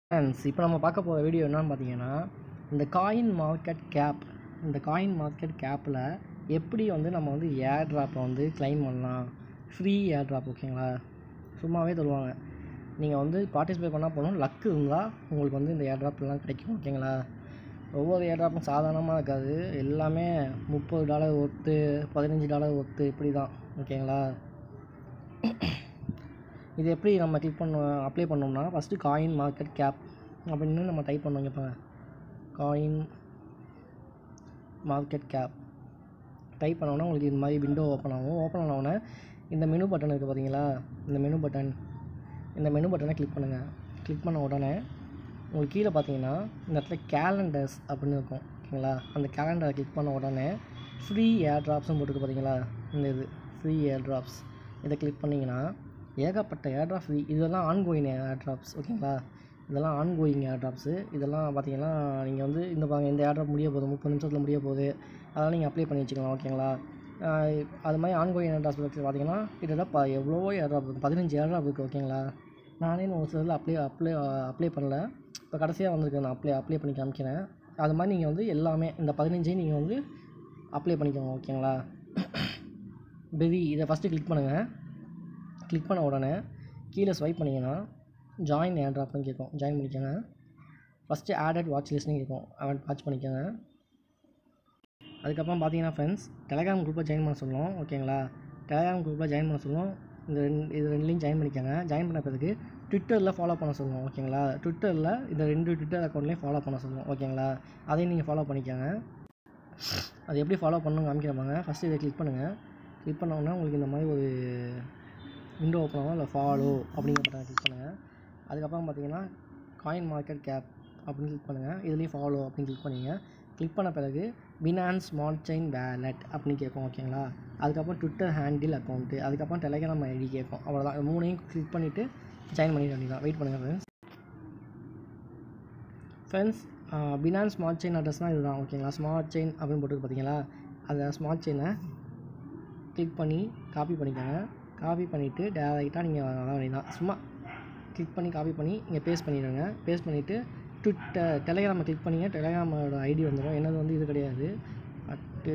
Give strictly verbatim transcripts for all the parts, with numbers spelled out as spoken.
Friends, இப்போ நம்ம பார்க்க போகிற வீடியோ என்னன்னு பார்த்தீங்கன்னா, இந்த காயின் மார்க்கெட் கேப் இந்த காயின் மார்க்கெட் கேப்பில் எப்படி வந்து நம்ம வந்து ஏர் ட்ராப்பை வந்து கிளைம் பண்ணலாம். ஃப்ரீ ஏர் ட்ராப், ஓகேங்களா? சும்மாவே தருவாங்க. நீங்கள் வந்து பார்ட்டிசிபேட் பண்ணால் போகணும், லக்கு இருந்தால் உங்களுக்கு வந்து இந்த ஏர் ட்ராப்லாம் கிடைக்கும், ஓகேங்களா? ஒவ்வொரு ஏர் ட்ராப்பும் சாதாரணமாக இருக்காது. எல்லாமே முப்பது டாலர் ஒர்த்து, பதினஞ்சு டாலர் ஒர்த்து, இப்படி தான், ஓகேங்களா? இது எப்படி நம்ம கிளிக் பண்ண அப்ளை பண்ணோம்னா, ஃபஸ்ட்டு காயின் மார்க்கெட் கேப் அப்படின்னு நம்ம டைப் பண்ணோம். இப்போ காயின் மார்க்கெட் கேப் டைப் பண்ணோன்னா உங்களுக்கு இந்த மாதிரி விண்டோ ஓப்பன் ஆகும். ஓப்பன் ஆனவுடனே இந்த மெனு பட்டன் இருக்குது பார்த்தீங்களா? இந்த மெனு பட்டன் இந்த மெனு பட்டனை கிளிக் பண்ணுங்கள். கிளிக் பண்ண உடனே உங்களுக்கு கீழே பார்த்தீங்கன்னா இந்த இடத்துல கேலண்டர்ஸ் அப்படின்னு இருக்கும், ஓகேங்களா? அந்த கேலண்டரை கிளிக் பண்ண உடனே ஃப்ரீ ஏர் ட்ராப்ஸ்னு போட்டுருக்கு பார்த்தீங்களா? இந்த இது ஃப்ரீ ஏர் ட்ராப்ஸ், இதை கிளிக் பண்ணிங்கன்னா ஏகப்பட்ட ஏர் ட்ராப் ஃப்ரீ. இதெல்லாம் ஆன்கோயிங் ஏர் ட்ராப்ஸ், ஓகேங்களா? இதெல்லாம் ஆன்கோயிங் ஏர் ட்ராப்ஸு. இதெல்லாம் பார்த்தீங்கன்னா நீங்கள் வந்து இந்த பாருங்க, இந்த ஏர் ட்ராப் முடிய போகுது, முப்பது நிமிஷத்தில் முடிய போகுது. அதெல்லாம் நீங்கள் அப்ளை பண்ணி வச்சுக்கலாம், ஓகேங்களா? அது மாதிரி ஆன்கோயிங் ஏர் ட்ராப்ஸ் பார்த்தீங்கன்னா கிட்டத்தட்ட ப எவ்வளோ ஏர் ட்ராப் இருக்குது, பதினஞ்சு ஏர் ட்ராப் இருக்குது, ஓகேங்களா? நானே ஒரு சிலரில் அப்ளை அப்ளை அப்ளை பண்ணல. இப்போ கடைசியாக வந்திருக்கு, நான் அப்ளை அப்ளை பண்ணி காமிக்கிறேன். அது மாதிரி நீங்கள் வந்து எல்லாமே இந்த பதினஞ்சையும் நீங்கள் வந்து அப்ளை பண்ணிக்கோங்க, ஓகேங்களா? பெரி இதை ஃபஸ்ட்டு கிளிக் பண்ணுங்கள். கிளிக் பண்ண உடனே கீழே ஸ்வைப் பண்ணிங்கன்னா ஜாயின் ஏர் ட்ராப்னு கேட்கும். ஜாயின் பண்ணிக்கோங்க. ஃபஸ்ட்டு ஆடட் வாட்ச் லிஸ்ட்னு கேட்கும். ஆட் வாட்ச் பண்ணிக்கோங்க. அதுக்கப்புறம் பார்த்தீங்கன்னா ஃப்ரெண்ட்ஸ், டெலகிராம் குரூப்பில் ஜாயின் பண்ண சொல்லுவோம், ஓகேங்களா? டெலகிராம் குரூப்பில் ஜாயின் பண்ண சொல்லுவோம். இந்த ரெண்டு இது ரெண்டுலேயும் ஜாயின் பண்ணிக்கோங்க. ஜாயின் பண்ண பிறகு ட்விட்டரில் ஃபாலோ பண்ண சொல்லுவோம், ஓகேங்களா? ட்விட்டரில் இந்த ரெண்டு ட்விட்டர் அக்கௌண்ட்லேயும் ஃபாலோ பண்ண சொல்லுவோம், ஓகேங்களா? அதையும் நீங்கள் ஃபாலோ பண்ணிக்கோங்க. அது எப்படி ஃபாலோ பண்ணணும்னு காமிக்கிறப்பாங்க. ஃபஸ்ட்டு இதை கிளிக் பண்ணுங்கள். கிளிக் பண்ணோன்னா உங்களுக்கு இந்த மாதிரி ஒரு விண்டோ ஓப்பன் ஆகும். இல்லை ஃபாலோ அப்படிங்கிற பட்டன் கிளிக் பண்ணுங்கள். அதுக்கப்புறம் பார்த்தீங்கன்னா காயின் மார்க்கெட் கேப் அப்படின்னு கிளிக் பண்ணுங்கள். இதுலேயும் ஃபாலோ அப்படின்னு கிளிக் பண்ணிங்க. கிளிக் பண்ண பிறகு பினான்ஸ் ஸ்மார்ட் செயின் வேலெட் அப்படின்னு கேட்கும், ஓகேங்களா? அதுக்கப்புறம் ட்விட்டர் ஹேண்டில் அக்கௌண்ட்டு, அதுக்கப்புறம் டெலகிராம் ஐடி கேட்கும். அவ்வளோதான். மூணையும் கிளிக் பண்ணிவிட்டு ஜாயின் பண்ணிட வேண்டியதான். வெயிட் பண்ணுங்கள் friends. Friends, Binance smart chain அட்ரஸ்னால் இதுதான், ஓகேங்களா? ஸ்மார்ட் செயின் அப்படின்னு போட்டு பார்த்தீங்களா? அந்த ஸ்மார்ட் செயினை கிளிக் பண்ணி காப்பி பண்ணிக்கோங்க. காப்பி பண்ணிவிட்டு டேரெக்டாக நீங்கள் வர வேண்டியதான். சும்மா கிளிக் பண்ணி காப்பி பண்ணி இங்கே பேஸ்ட் பண்ணிடுங்க. பேஸ்ட் பண்ணிவிட்டு ட்விட்டர் டெலகிராமை கிளிக் பண்ணிங்க. டெலகிராமோட ஐடி வந்துடும். என்னது வந்து இது கிடையாது, அட்டு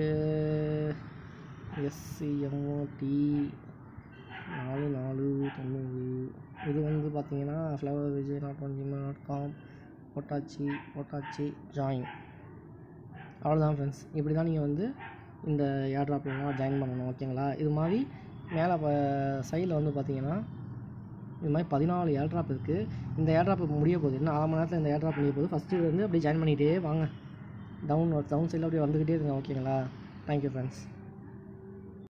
எஸ்சிஎம்ஓடி நாலு நாலு தொண்ணூறு. இது வந்து பார்த்தீங்கன்னா flower Vijay dot one Gmail dot com போட்டாச்சு போட்டாச்சு ஜாயின். அவ்வளோதான் ஃப்ரெண்ட்ஸ். இப்படி தான் நீங்கள் வந்து இந்த ஏர் ட்ராப்லாம் ஜாயின் பண்ணணும், ஓகேங்களா? இது மாதிரி மேலே ப சைடில் வந்து பார்த்தீங்கன்னா இது மாதிரி பதினாலு ஏர் ட்ராப் இருக்குது. இந்த ஏர் ட்ராப் முடிய போகுது. இன்னும் அரை மணி நேரத்தில் இந்த ஏர் ட்ராப் முடிய போகுது. ஃபஸ்ட்டு வந்து அப்படியே ஜாயின் பண்ணிகிட்டே வாங்க. டவுன் டவுன் சைடில் அப்படியே வந்துக்கிட்டே இருங்க, ஓகேங்களா? Thank you friends.